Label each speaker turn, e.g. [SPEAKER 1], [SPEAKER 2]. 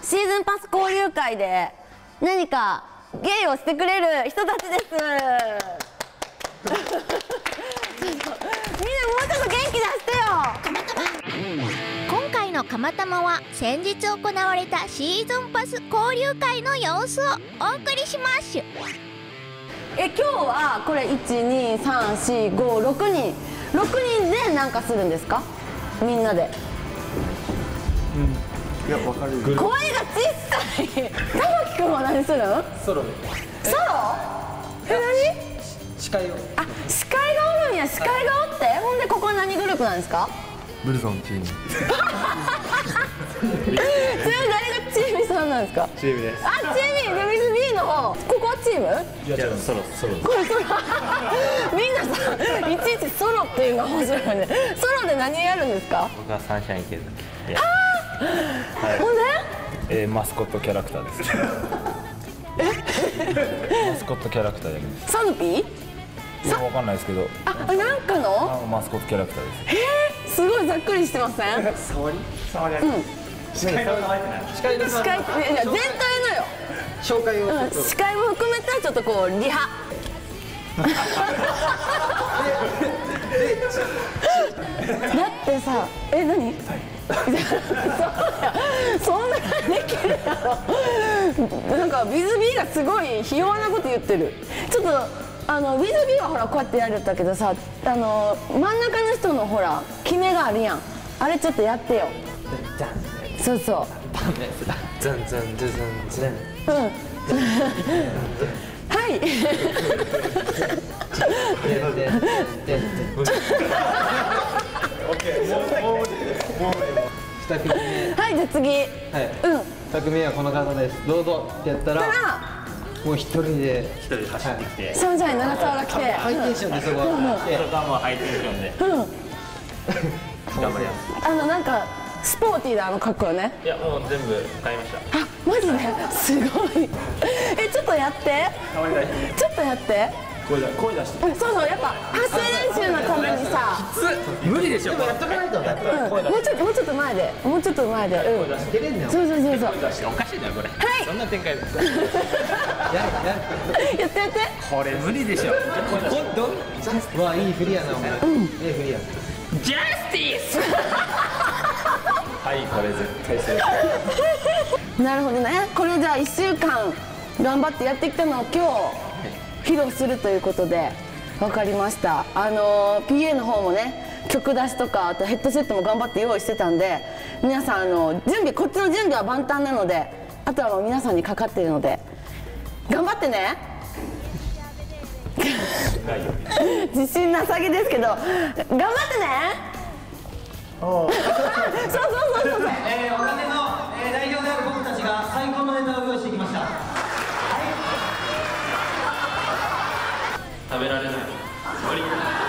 [SPEAKER 1] シーズンパス交流会で何か芸をしてくれる人たちです。みんなもうちょっと元気出してよ。
[SPEAKER 2] 今回のかまたまは先日行われたシーズンパス交流会の様子をお送りします。
[SPEAKER 1] 今日はこれ12345人6人で何かするんですか？みんなで。
[SPEAKER 3] いや、わかる。
[SPEAKER 1] 声が小さい。玉木くんは何するの？
[SPEAKER 3] ソロで。
[SPEAKER 1] ソロ？何？
[SPEAKER 3] 司会を。
[SPEAKER 1] あ、司会がおるんや。司会がおって、ほんでここは何グループなんですか？
[SPEAKER 3] ブルゾンチーム。
[SPEAKER 1] それ誰がチームさんなんですか？
[SPEAKER 3] チームです。
[SPEAKER 1] あ、チームルミズ B の方。ここはチーム？
[SPEAKER 3] いや、ソロ。
[SPEAKER 1] これソロ。みんなさ、いちいちソロっていうのが面白いよね。ソロで何やるんですか？
[SPEAKER 4] 僕はサンシャイン系だけ。
[SPEAKER 1] ほんで？
[SPEAKER 4] マスコットキャラクターです。マスコットキャラクターやります。
[SPEAKER 1] サヌピー？
[SPEAKER 4] いや、わかんないですけど。
[SPEAKER 1] あ、なんかの？
[SPEAKER 4] マスコットキャラクターです。
[SPEAKER 1] すごいざっくりしてません？
[SPEAKER 3] 触り？触り。
[SPEAKER 1] うん。
[SPEAKER 3] 司会の。司会の。
[SPEAKER 1] 司会っていや全体のよ。
[SPEAKER 3] 紹介を。
[SPEAKER 1] 司会も含めたちょっとこうリハ。だってさ、何？そんなできるやろ。なんかビズビーがすごいひ弱なこと言ってる。ちょっとビズビーはほらこうやってやるんだけどさ、真ん中の人のほら決めがあるやん。あれちょっとやってよ。そうそう。
[SPEAKER 3] ザンザンザンザン。
[SPEAKER 1] うん。はい。
[SPEAKER 3] 2組目。
[SPEAKER 1] はい、じゃあ次。
[SPEAKER 3] はい。2組目はこの方です。どうぞってやったら、もう一人で
[SPEAKER 4] 走ってきて。
[SPEAKER 1] シャンシャイ長澤が来て。
[SPEAKER 3] ハイテンションでそこは来て。
[SPEAKER 4] そこはもうハイテンションで。頑張ります。
[SPEAKER 1] なんかスポーティーな格好ね。
[SPEAKER 4] いや、もう全部買いました。
[SPEAKER 1] あ、マジですごい。ちょっとやって。ちょっとやって。
[SPEAKER 3] 声出して。
[SPEAKER 1] そうそう、やっぱ発声練習のためにさ。
[SPEAKER 4] 無理でしょ。
[SPEAKER 3] やっとかないと。
[SPEAKER 1] もうちょっと前で。もうちょっと前で。
[SPEAKER 3] 出れんねん。
[SPEAKER 1] そうそう。
[SPEAKER 4] おかしいなこれ。
[SPEAKER 1] はい。
[SPEAKER 4] そんな展開です。
[SPEAKER 1] やって。
[SPEAKER 4] これ無理でしょ。
[SPEAKER 3] うわ、いい振りやなお前。いい振りや。
[SPEAKER 4] ジャスティス。はい、これ絶対成功。
[SPEAKER 1] なるほどね。これじゃあ1週間頑張ってやってきたのを今日披露するということで分かりました。PA の方もね、曲出しとかあとヘッドセットも頑張って用意してたんで、皆さんこっちの準備は万端なので、あとはもう皆さんにかかっているので頑張ってね。自信なさげですけど頑張ってね。そう。
[SPEAKER 5] 若手の代表である僕たちが最高のネタを用意してきました。
[SPEAKER 4] 食べられない。無理。